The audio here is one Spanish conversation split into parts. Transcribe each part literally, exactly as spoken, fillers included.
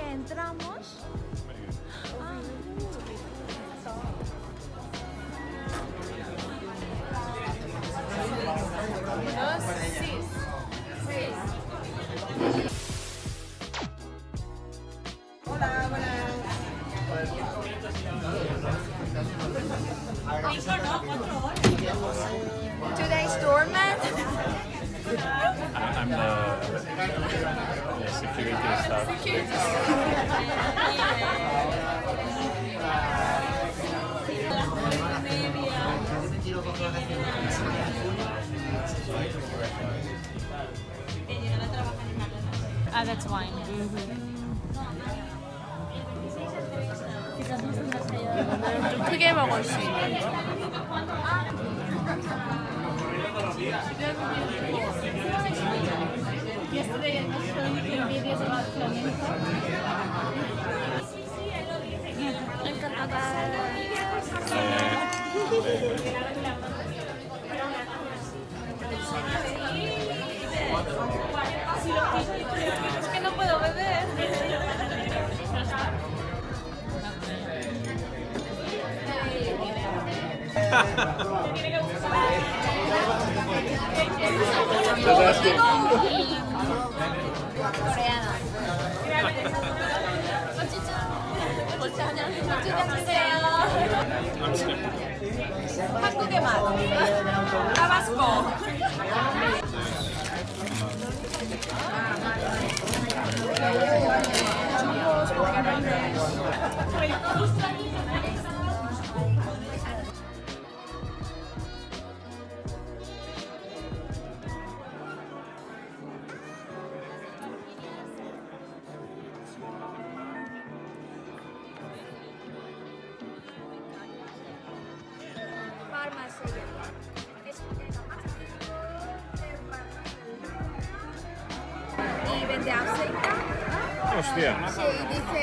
entramos. Ah. Dos, sí. Sí. Hola, buenas. Today's doorman. I'm the yeah, security staff. Security staff. Ah, that's wine. 좀 크게 먹을 수 있는 거. Yesterday I was showing you videos about flamenco. Encantada. Es que no puedo beber. Coreano. 한국의 맛. 타바스코. Y vende aceite. Hostia. Sí, dice.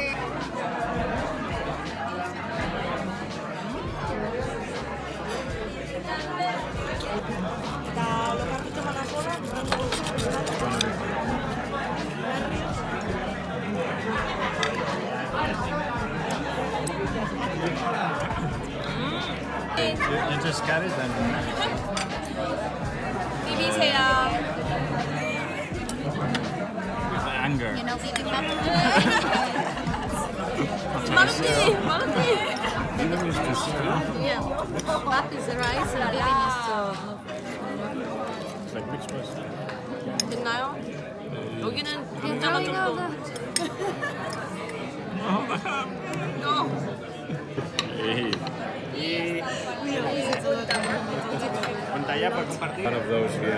You just got it then. 비비세요. With anger. You know, bibimbap. Maluti, maluti. Bibimbap is just Yeah. Bap is the rice and bibimbap is the. it's like mixed rice. 됐나요? 여기는 감자가 조금. No. Hey. Pantalla para compartir. One of those here.